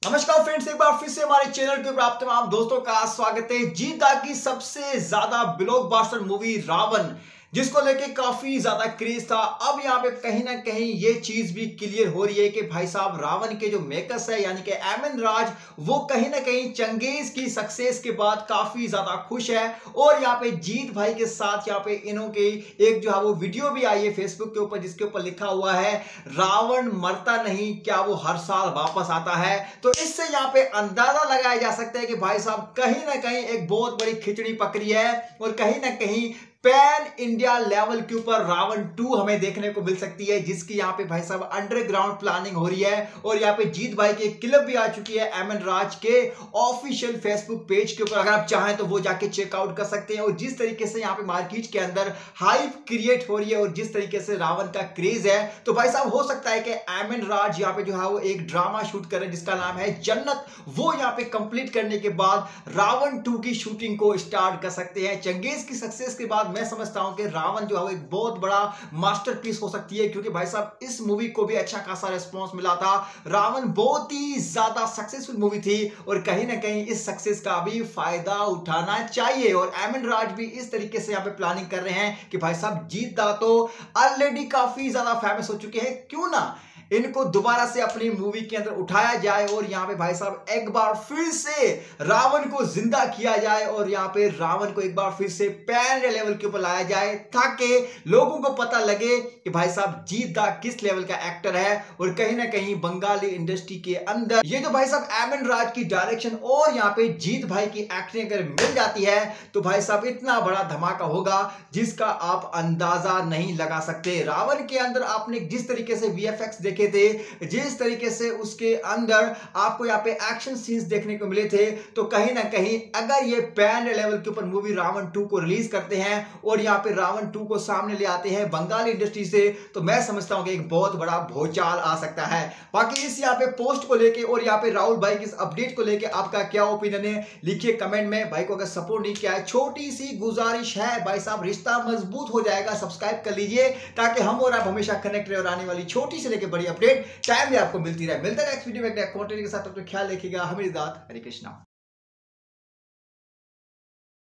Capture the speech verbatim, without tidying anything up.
नमस्कार फ्रेंड्स, एक बार फिर से हमारे चैनल के ऊपर आप तमाम दोस्तों का स्वागत है। जीत दा की सबसे ज्यादा ब्लॉकबस्टर मूवी रावण, जिसको लेके काफी ज्यादा क्रेज था, अब यहाँ पे कहीं ना कहीं ये चीज भी क्लियर हो रही है कि भाई साहब रावण के जो मेकर्स है यानी कि एम एन राज, वो कहीं ना कहीं चंगेज की सक्सेस के बाद काफी ज्यादा खुश है। और यहाँ पे जीत भाई के साथ यहाँ पे इन्हों के एक जो है वो वीडियो भी आई है फेसबुक के ऊपर, जिसके ऊपर लिखा हुआ है रावण मरता नहीं, क्या वो हर साल वापस आता है। तो इससे यहाँ पे अंदाजा लगाया जा सकता है कि भाई साहब कहीं ना कहीं एक बहुत बड़ी खिचड़ी पकड़ी है और कहीं ना कहीं पैन इंडिया लेवल के ऊपर रावण टू हमें देखने को मिल सकती है, जिसकी यहाँ पे भाई साहब अंडरग्राउंड प्लानिंग हो रही है। और यहाँ पे जीत भाई की क्लिप भी आ चुकी है एम एन राज के ऑफिशियल फेसबुक पेज के ऊपर, अगर आप चाहें तो वो जाके चेकआउट कर सकते हैं। और जिस तरीके से यहाँ पे मार्केट के अंदर हाइप क्रिएट हो रही है और जिस तरीके से रावण का क्रेज है, तो भाई साहब हो सकता है कि एम एन राज यहाँ पे जो है वो एक ड्रामा शूट करें जिसका नाम है जन्नत। वो यहाँ पे कंप्लीट करने के बाद रावण टू की शूटिंग को स्टार्ट कर सकते हैं। चंगेज की सक्सेस के बाद मैं समझता हूं कि रावण जो है वो एक बहुत बड़ा मास्टरपीस हो सकती है, क्योंकि भाई साहब इस मूवी को भी अच्छा खासा रिस्पांस मिला था। रावण बहुत ही ज्यादा सक्सेसफुल मूवी थी और कहीं ना कहीं इस सक्सेस का भी फायदा उठाना चाहिए। और एम एन राज भी इस तरीके से यहां पे प्लानिंग कर रहे हैं कि भाई साहब जीत दा तो ऑलरेडी काफी ज्यादा फेमस हो चुके हैं, क्यों ना इनको दोबारा से अपनी मूवी के अंदर उठाया जाए और यहाँ पे भाई साहब एक बार फिर से रावण को जिंदा किया जाए और यहाँ पे रावण को एक बार फिर से पैन लेवल के ऊपर लाया जाए, ताकि लोगों को पता लगे कि भाई साहब जीत दा किस लेवल का एक्टर है। और कहीं ना कहीं बंगाली इंडस्ट्री के अंदर ये जो भाई साहब एम एन राज की डायरेक्शन और यहाँ पे जीत भाई की एक्टिंग अगर मिल जाती है तो भाई साहब इतना बड़ा धमाका होगा जिसका आप अंदाजा नहीं लगा सकते। रावण के अंदर आपने जिस तरीके से वी एफ एक्स देखे थे, जिस तरीके से उसके अंदर आपको यहाँ पे एक्शन सीन्स देखने को मिले थे, तो कहीं ना कहीं अगर ये पैन लेवल के ऊपर मूवी रावण टू को रिलीज करते हैं और यहाँ पे रावण टू को सामने ले आते हैं बंगाली इंडस्ट्री से, तो मैं समझता हूं कि एक बहुत बड़ा भूचाल आ सकता है। बाकी इस यहाँ पे पोस्ट को लेके और यहाँ पे राहुल भाई की इस अपडेट को लेके आपका क्या ओपिनियन है, लिखिए कमेंट में। भाई को अगर सपोर्ट नहीं किया है, छोटी सी गुजारिश है भाई साहब, रिश्ता मजबूत हो जाएगा, सब्सक्राइब कर लीजिए ताकि हम और आप हमेशा कनेक्ट रहे और आने वाली छोटी से लेकर बड़ी अपडेट टाइम भी आपको मिलती रहे। मिलता है नेक्स्ट वीडियो में एक नए कंटेंट के साथ, तब तक ख्याल रखिएगा। हमें इजाजत, हरे कृष्णा।